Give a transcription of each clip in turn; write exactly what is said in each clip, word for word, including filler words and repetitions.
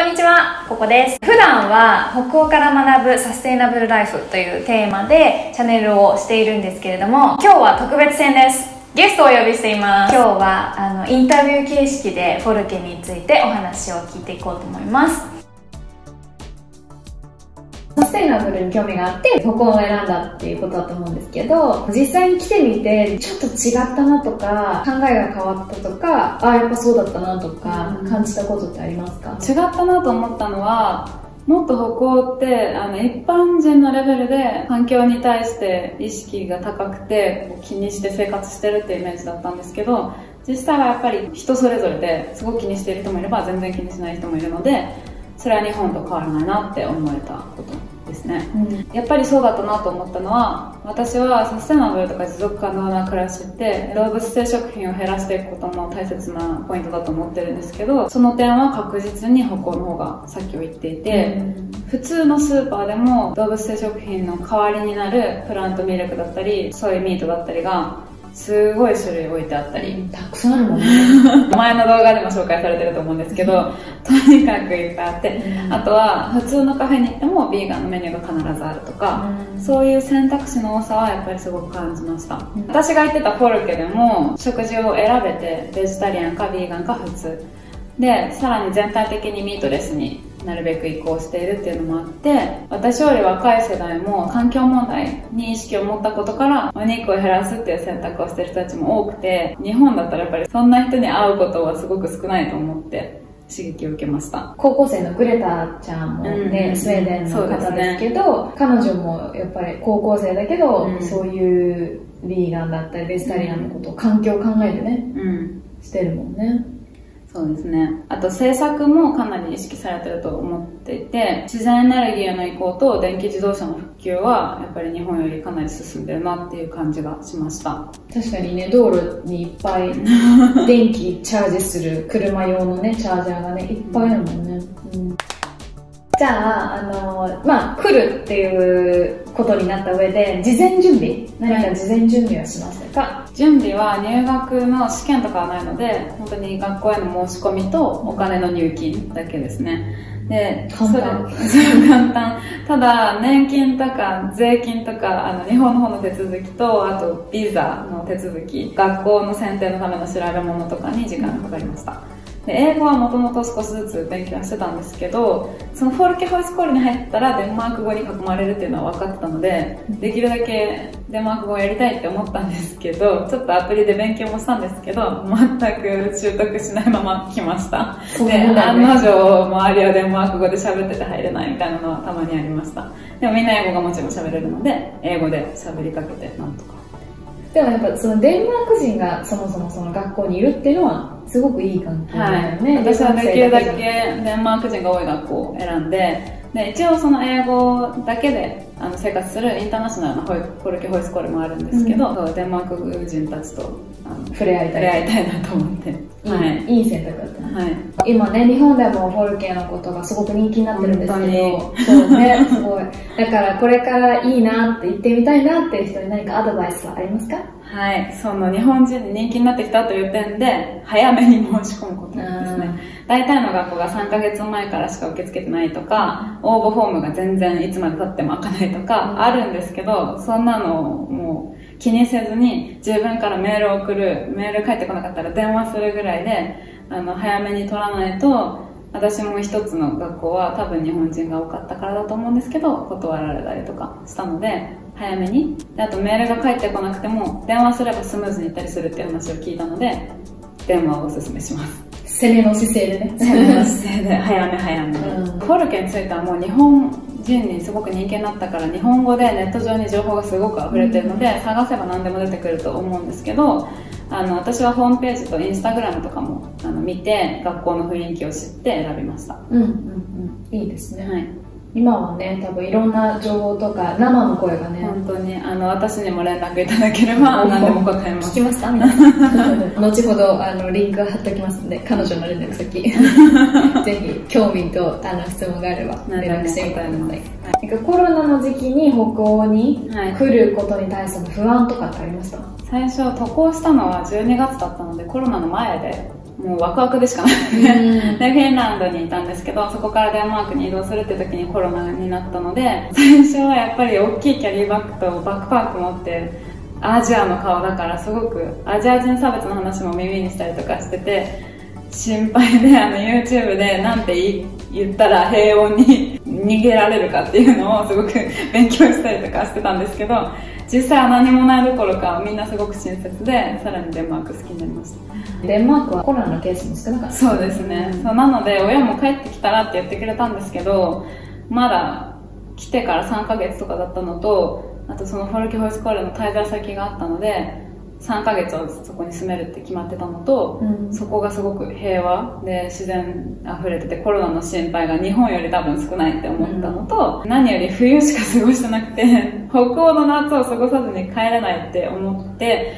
こんにちは、ここです。普段は北欧から学ぶサステイナブルライフというテーマでチャンネルをしているんですけれども、今日は特別編です。ゲストをお呼びしています。今日はあのインタビュー形式でフォルケについてお話を聞いていこうと思います。サステイナブルに興味があって北欧を選んだっていうことだと思うんですけど、実際に来てみてちょっと違ったなとか、考えが変わったとか、ああやっぱそうだったなとか感じたことってありますか？ 違ったなと思ったのは、もっと北欧ってあの一般人のレベルで環境に対して意識が高くて気にして生活してるっていうイメージだったんですけど、実際はやっぱり人それぞれですごく気にしている人もいれば全然気にしない人もいるので、それは日本と変わらないなって思えたことですね、うん、やっぱりそうだったなと思ったのは、私はサステナブルとか持続可能な暮らしって動物性食品を減らしていくことも大切なポイントだと思ってるんですけど、その点は確実に北欧の方が先を言っていて、うん、普通のスーパーでも動物性食品の代わりになるプラントミルクだったりソイミートだったりがすごい種類置いてあったり、 たくさんあるもんね前の動画でも紹介されてると思うんですけど、とにかくいっぱいあって、うん、あとは普通のカフェに行ってもビーガンのメニューが必ずあるとか、うん、そういう選択肢の多さはやっぱりすごく感じました、うん、私が行ってたフォルケでも食事を選べてベジタリアンかビーガンか普通で、さらに全体的にミートレスになるべく移行しているっていうのもあって、私より若い世代も環境問題に意識を持ったことからお肉を減らすっていう選択をしてる人たちも多くて、日本だったらやっぱりそんな人に会うことはすごく少ないと思って刺激を受けました。 高校生のグレタちゃんもね、うん、スウェーデンの方ですけど、ね、彼女もやっぱり高校生だけど、うん、そういうビーガンだったりベジタリアンのことを環境を考えてね、うん、してるもんね。 そうですね。あと政策もかなり意識されてると思っていて、自然エネルギーへの移行と電気自動車の普及はやっぱり日本よりかなり進んでるなっていう感じがしました。 確かにね、道路にいっぱい電気チャージする車用のねチャージャーがねいっぱいあるもんね、うん、じゃあ、あのまあ来るっていうことになった上で事前準備、何か事前準備はしましたか？はい、 準備は入学の試験とかはないので、本当に学校への申し込みとお金の入金だけですね。で、 簡単。 それ簡単。ただ、年金とか税金とか、あの、日本の方の手続きと、あと、ビザの手続き、学校の選定のための調べ物とかに時間がかかりました。で、英語はもともと少しずつ勉強してたんですけど、そのフォルケホイスコールに入ったらデンマーク語に囲まれるっていうのは分かってたので、できるだけデンマーク語をやりたいって思ったんですけど、ちょっとアプリで勉強もしたんですけど、全く習得しないまま来ました。で、案の定周りはデンマーク語で喋ってて入れないみたいなのはたまにありました。でもみんな英語がもちろん喋れるので、英語で喋りかけてなんとか。 でもやっぱそのデンマーク人がそもそもその学校にいるっていうのはすごくいい環境だよね。 はい、私はできるだけデンマーク人が多い学校を選んで、で一応その英語だけであの生活するインターナショナルなフォルケホイスコールもあるんですけど、うん、デンマーク人たちとあの触れ合いたい触れ合いたいなと思って、 いい、はい、いい選択だったね、 はい、 今ね日本でもフォルケのことがすごく人気になってるんですけど、そうね、すごい。だからこれからいいなって言ってみたいなっていう人に何かアドバイスはありますか？ はい、その日本人に人気になってきたという点で早めに申し込むことですね。大体の学校がさんかげつまえからしか受け付けてないとか、応募フォームが全然いつまで経っても開かないとかあるんですけど、そんなのをもう気にせずに自分からメールを送る、メール返ってこなかったら電話するぐらいで、あの早めに取らないと、私も一つの学校は多分日本人が多かったからだと思うんですけど、断られたりとかしたので、早めに。で、あとメールが返ってこなくても、電話すればスムーズに行ったりするっていう話を聞いたので、電話をおすすめします。 攻めの姿勢でね。 攻めの姿勢で、早め早め。うん、フォルケについてはもう日本人にすごく人気になったから、日本語でネット上に情報がすごく溢れてるので、うん、探せば何でも出てくると思うんですけど、あの私はホームページとインスタグラムとかもあの見て学校の雰囲気を知って選びました。 うんうんうん、いいですね。はい、今はね多分いろんな情報とか生の声がね、 本当にあの私にも連絡いただければ何でも答えます。 聞きました皆さん後ほどあのリンク貼っておきますので、彼女の連絡先ぜひ興味とあの質問があれば連絡してみてください。はい、なんかコロナの時期に北欧に来ることに対しての不安とかってありました？ 最初渡航したのはじゅうにがつだったのでコロナの前でもうワクワクでしかない。で、フィンランドにいたんですけど、そこからデンマークに移動するって時にコロナになったので、最初はやっぱり大きいキャリーバッグとバックパック持って、アジアの顔だからすごくアジア人差別の話も耳にしたりとかしてて、心配で、あの YouTube でなんて言ったら平穏に逃げられるかっていうのをすごく勉強したりとかしてたんですけど、実際は何もないどころかみんなすごく親切で、さらにデンマーク好きになりました。 デンマークはコロナのケースも少なかった。 そうですね、うん、そうなので親も帰ってきたらって言ってくれたんですけど、まだ来てからさんかげつとかだったのと、あとそのフォルキホイスコーレの滞在先があったのでさんかげつはそこに住めるって決まってたのと、うん、そこがすごく平和で自然あふれてて、コロナの心配が日本より多分少ないって思ったのと、うん、何より冬しか過ごしてなくて北欧の夏を過ごさずに帰れないって思って、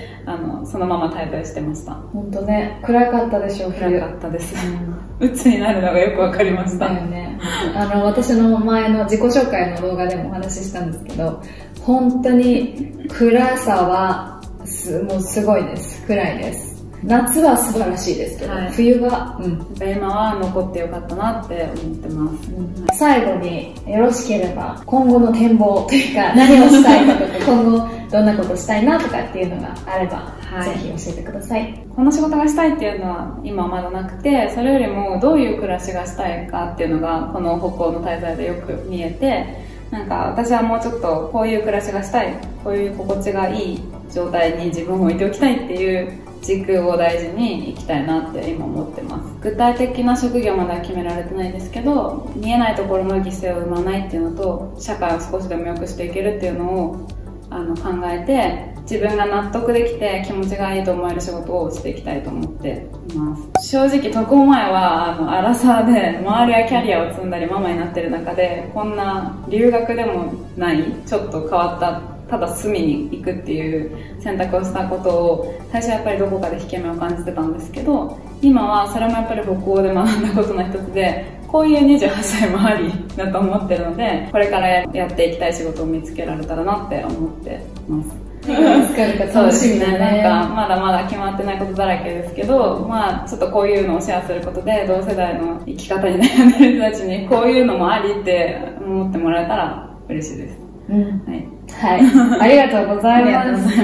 あのそのまま滞在してました。 本当ね、暗かったでしょう。 暗かったです、うん、鬱になるのがよくわかりました。 だよね。あの私の前の自己紹介の動画でもお話ししたんですけど、本当に暗さはすもうすごいです。暗いです。夏は素晴らしいですけど、はい、冬は、うん、 今は残ってよかったなって思ってます、うん、 最後によろしければ今後の展望というか、何をしたいかとか今後どんなことしたいなとかっていうのがあれば、はい、ぜひ教えてください。 この仕事がしたいっていうのは今はまだなくて、それよりもどういう暮らしがしたいかっていうのがこの北欧の滞在でよく見えて、なんか私はもうちょっとこういう暮らしがしたい、こういう心地がいい状態に自分を置いておきたいっていう軸を大事に生きたいなって今思ってます。具体的な職業までは決められてないですけど、見えないところの犠牲を生まないっていうのと、社会を少しでも良くしていけるっていうのをあの考えて、自分が納得できて気持ちがいいと思える仕事をしていきたいと思っています。正直渡航前はあのアラサーで周りはキャリアを積んだりママになってる中で、こんな留学でもないちょっと変わったただ住みに行くっていう選択をしたことを最初はやっぱりどこかで引け目を感じてたんですけど、今はそれもやっぱり北欧で学んだことの一つで、こういうにじゅうはっさいもありだと思ってるので、これからやっていきたい仕事を見つけられたらなって思ってます。そうですね、なんかまだまだ決まってないことだらけですけど、まあちょっとこういうのをシェアすることで同世代の生き方に悩んでる人たちにこういうのもありって思ってもらえたら嬉しいです。 うん、はい、はい、ありがとうございました。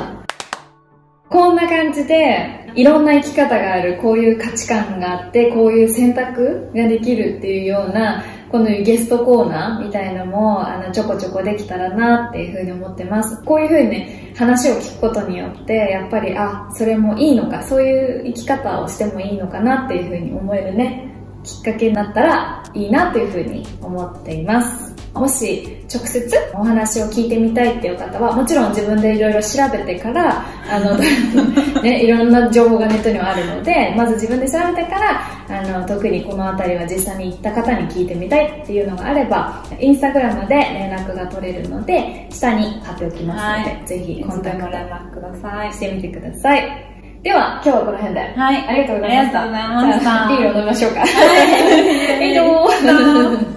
こんな感じでいろんな生き方がある、こういう価値観があってこういう選択ができるっていうようなこのゲストコーナーみたいのもあのちょこちょこできたらなっていうふうに思ってます。こういうふうにね話を聞くことによってやっぱりあそれもいいのか、そういう生き方をしてもいいのかなっていうふうに思えるねきっかけになったらいいなというふうに思っています。もし直接お話を聞いてみたいっていう方はもちろん自分でいろいろ調べてからあの、ね、いろんな情報がネットにはあるので、まず自分で調べてからあの特にこの辺りは実際に行った方に聞いてみたいっていうのがあればインスタグラムで連絡が取れるので下に貼っておきますので、はい、ぜひコンタクト連絡くださいしてみてください。では今日はこの辺で、 はい、 ありがとうございました。 ありがとうございました。 ビールを飲みましょうか。 はい、 以上